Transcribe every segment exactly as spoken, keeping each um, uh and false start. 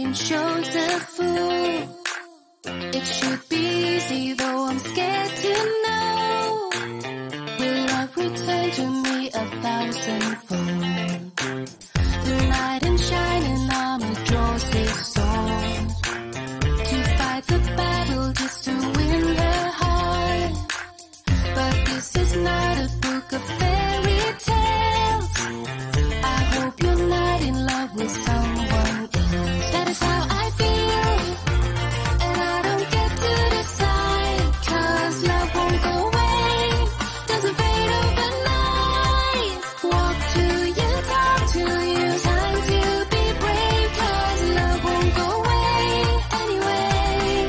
and shows a fool. It should be easy, though I'm scared to know. Will love return to me a thousandfold? The knight in shining armor draws his sword to fight the battle just to win her heart. But this is not a book of fairy tales. I hope you're not in love with someone else. That is how I feel, and I don't get to decide, 'cause love won't go away, doesn't fade overnight. Walk to you, talk to you, time to be brave, 'cause love won't go away anyway.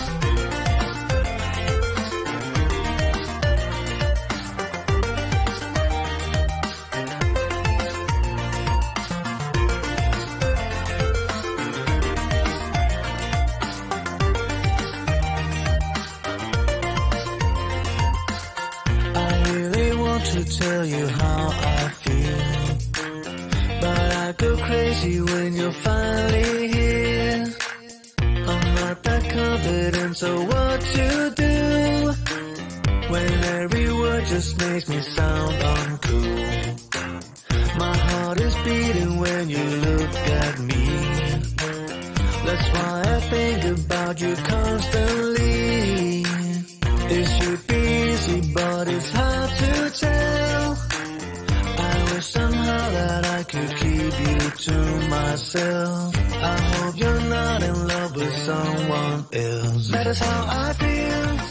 I really want to tell you how I feel, but I go crazy when you're finally here. I'm not that confident, so what to do when every word just makes me sound uncool? My heart is beating when you look at me. That's why I think about you constantly. It should be easy, but it's hard to tell. I wish somehow that I could keep you to myself. I hope you're not in love with someone else. That is how I feel,